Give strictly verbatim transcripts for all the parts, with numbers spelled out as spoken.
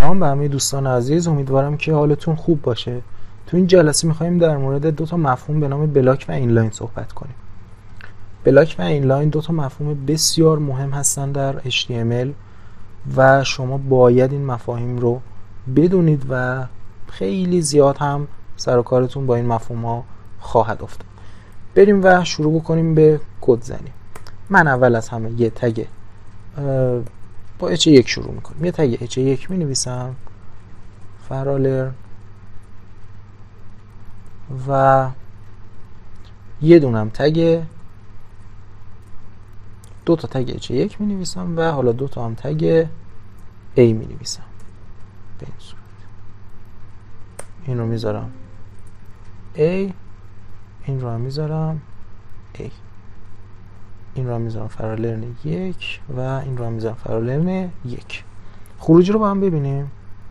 سلام به همه دوستان عزیز، امیدوارم که حالتون خوب باشه. تو این جلسه میخوایم در مورد دو تا مفهوم به نام بلاک و اینلاین صحبت کنیم. بلاک و اینلاین دو تا مفهوم بسیار مهم هستن در اچ تی ام ال و شما باید این مفاهیم رو بدونید و خیلی زیاد هم سر و کارتون با این مفهوم ها خواهد افتاد. بریم و شروع بکنیم به کد زنی. من اول از همه یه تگ با اچ یک شروع میکنم. یه تگ اچ یک می نویسم فرالر و یه دونم تگ دو تا تگ اچ یک می نویسم و حالا دو تا هم تگ A می نویسم. به این صورت این رو میذارم A، این رو هم میذارم A، این رو هم میذارم فرالرن یک و این رو هم میذارم فرالرن یک. خروجی رو با هم ببینیم.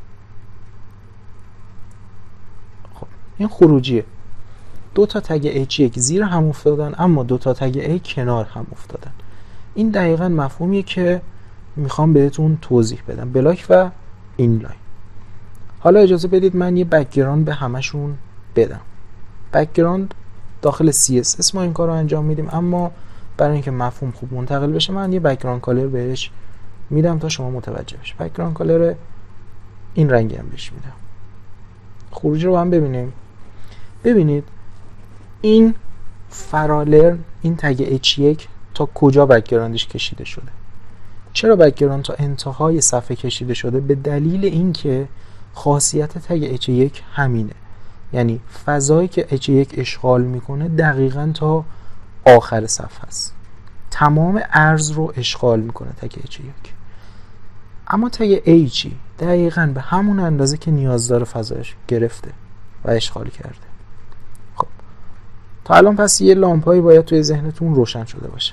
خب این خروجیه. دو تا تگ اچ یک زیر هم افتادن اما دو تا تگ A کنار هم افتادن. این دقیقاً مفهومیه که میخوام بهتون توضیح بدم، بلاک و اینلاین. حالا اجازه بدید من یه بک‌گراند به همشون بدم. بک‌گراند داخل سی اس اس ما این کار رو انجام میدیم، اما برای اینکه مفهوم خوب منتقل بشه من یه بک‌گراند کالر بهش میدم تا شما متوجه بشید. بک‌گراند کالر این رنگی هم بهش میدم. خروجی رو هم ببینیم. ببینید این فرالرن، این تگ اچ یک تا کجا بک‌گراندش کشیده شده. چرا بک‌گراند تا انتهای صفحه کشیده شده؟ به دلیل اینکه خاصیت تگ اچ یک همینه، یعنی فضایی که اچ یک اشغال میکنه دقیقاً تا آخر صفحه است. تمام عرض رو اشغال میکنه تگ اچ یک. اما تگ A چی؟ دقیقاً به همون اندازه که نیاز داره فضایش گرفته و اشغال کرده. خب تا الان پس یه لامپایی باید توی ذهنتون روشن شده باشه.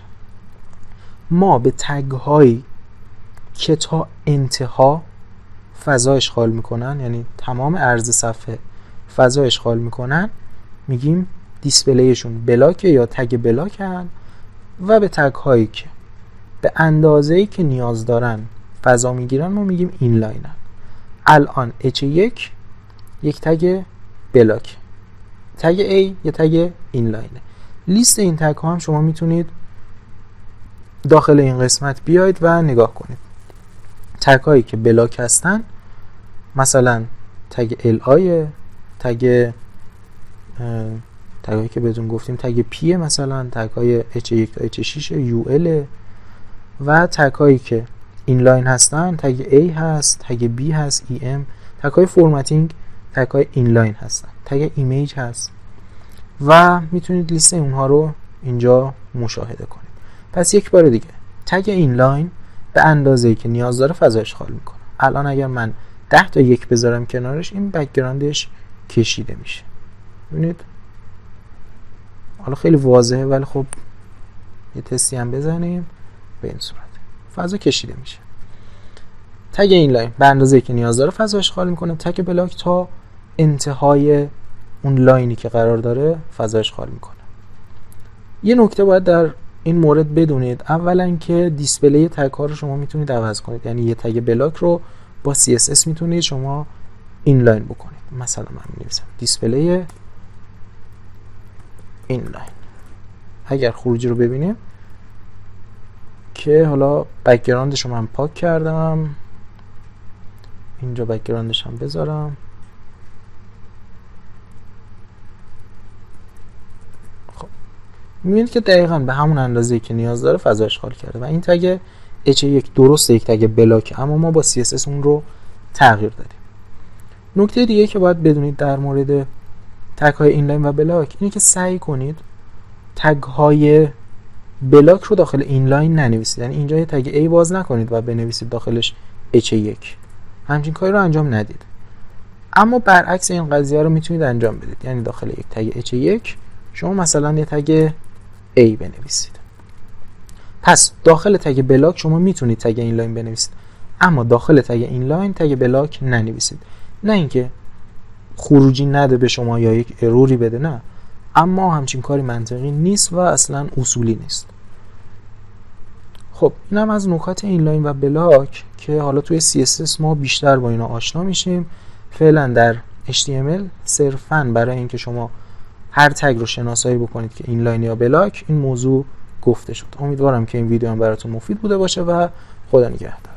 ما به تگ هایی که تا انتها فضا اشغال میکنن، یعنی تمام عرض صفحه فضا اشغال میکنن، میگیم دیسپلیشون بلاک یا تگ بلاکن، و به تگ هایی که به اندازه‌ای که نیاز دارن فضا میگیرن ما میگیم اینلاینن. الان اچ یک یک تگ بلاک، تگ A یه تگ اینلاینه. لیست این تگ ها هم شما میتونید داخل این قسمت بیاید و نگاه کنید. تگ هایی که بلاک هستن مثلا تگ ال آی، تگ تگ هایی که بهتون گفتیم تگ پی، مثلا تگ های اچ یک تا اچ شش یو ال، و تگ هایی که اینلاین هستن تگ A هست، تگ B هست، ای ام. تگ های فرمتینگ تگ های اینلاین هستن، تگ ایمیج هست و میتونید لیست اونها رو اینجا مشاهده کنید. پس یک بار دیگه تگ اینلاین به اندازه‌ای که نیاز داره فضا اشغال میکنه. الان اگر من ده تا یک بذارم کنارش این بک‌گراندش کشیده میشه. ببینید حالا خیلی واضحه، ولی خب یه تستی هم بزنیم. به این صورت فضا کشیده میشه. تگ اینلاین به اندازه‌ای که نیاز داره فضا اشغال میکنه. تگ بلاک تا انتهای اون لاینی که قرار داره فضا اشغال میکنه. یه نکته باید در این مورد بدونید، اولا که دیسپلی تگ ها رو شما میتونید عوض کنید، یعنی یه تگ بلاک رو با سی اس اس میتونید شما اینلاین بکنید. مثلا من می‌نویسم دیسپلی اینلاین. اگر خروجی رو ببینیم که حالا بک‌گراندش رو من پاک کردم، اینجا بک‌گراندش هم بذارم. خب می‌بینید که دقیقاً به همون اندازه‌ای که نیاز داره فضا اشغال کرده و این تگ اچ یک درسته یک تگ بلاک، اما ما با سی اس اس اون رو تغییر دادیم. نکته دیگه که باید بدونید در مورد تگ های اینلاین و بلاک اینه که سعی کنید تگ های بلاک رو داخل اینلاین ننویسید، یعنی اینجا یه تگ A باز نکنید و بنویسید داخلش اچ یک. همچین کاری رو انجام ندید. اما برعکس این قضیه رو میتونید انجام بدید، یعنی داخل یک تگ اچ یک شما مثلا یه تگ A بنویسید. پس داخل تگ بلاک شما میتونید تگ اینلاین بنویسید، اما داخل تگ اینلاین تگ بلاک ننویسید. نه اینکه خروجی نده به شما یا یک اروری بده، نه، اما همچین کاری منطقی نیست و اصلا اصولی نیست. خب اینم از نکات اینلاین و بلاک که حالا توی سی اس اس ما بیشتر با اینا آشنا میشیم. فعلا در اچ تی ام ال صرفاً برای اینکه شما هر تگ رو شناسایی بکنید که اینلاین یا بلاک، این موضوع گفته شد. امیدوارم که این ویدیو هم براتون مفید بوده باشه و خدا نگهدار.